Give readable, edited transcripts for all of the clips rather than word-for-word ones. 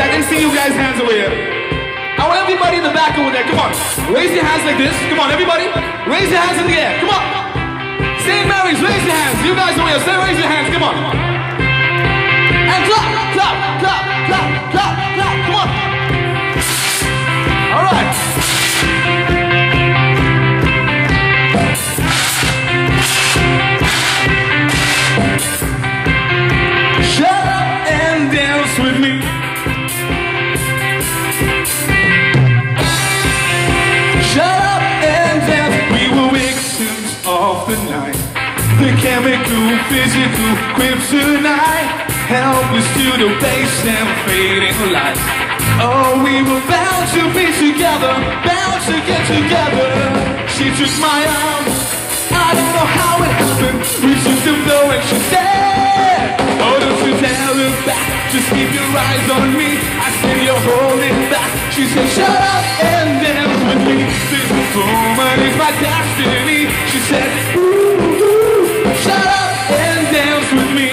I can see you guys' hands over here. I want everybody in the back over there. Come on. Raise your hands like this. Come on, everybody. Raise your hands in the air. Come on. St. Mary's, raise your hands. You guys over here, say raise your hands. Come on. And clap, clap, clap, clap, clap, clap. Come on. All right. Shut up and dance with me. Shut up and dance. We were victims of the night. The chemical, physical kryptonite, helpless to the base and fading light. Oh, we were bound to be together, bound to get together. She took my arm, I don't know how it happened. We took the flow and she said, oh, don't you tell her back, just keep your eyes on me. I said, you're holding back. She said, shut up and dance with me. This woman is my destiny. She said, ooh, shut up and dance with me.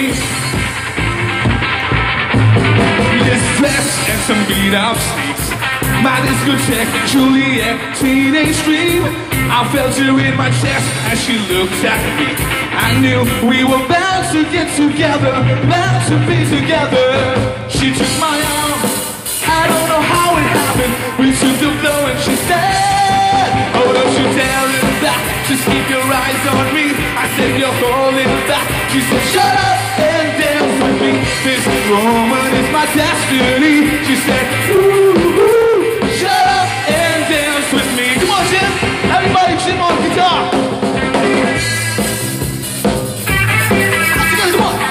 This dress and some beat up sneaks, my discotheque, Juliet, teenage dream. I felt her in my chest as she looked at me. I knew we were bound to get together, bound to be together. She took my arm, I don't know how it happened. We took the flow and she said, oh, don't you tell her that, just keep your eyes on me. I said, you're holding back. She said, shut up and dance with me. This woman is my destiny. She said, ooh, shut up and dance with me. Come on, Jim. Everybody, Jim on guitar. Come on.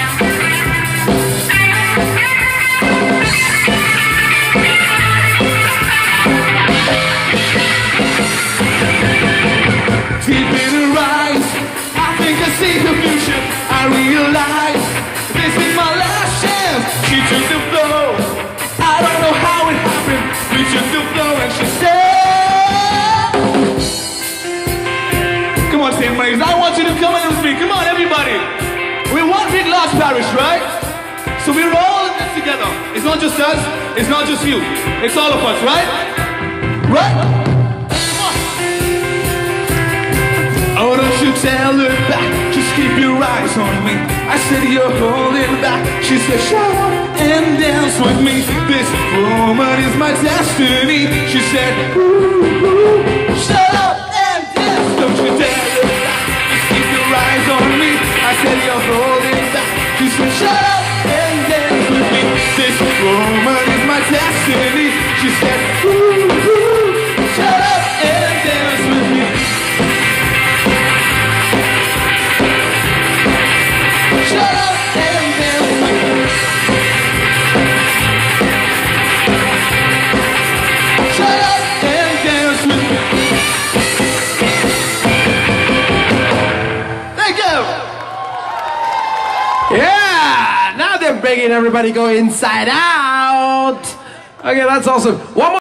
Deep in her eyes, I think I see the future. I realize this is my last chance. She took the flow, I don't know how it happened. We took the flow and she said, come on, St. Mary's, I want you to come in with me. Come on, everybody. We're one big large parish, right? So we're all in this together. It's not just us, it's not just you. It's all of us, right? Right? Oh, don't you tell her back, just keep your eyes on me. I said, you're holding back. She said, shut up and dance with me. This woman is my destiny. She said, ooh, ooh, shut up and dance. Don't you tell her back, just keep your eyes on me. I said, you're holding back. She said, shut up and dance with me. This woman is my destiny. She said, ooh, ooh, shut up and dance with me. Shut up and dance with me. Shut up and dance with me. Thank you. Yeah, now they're begging everybody to go inside out. Okay, that's awesome. One more.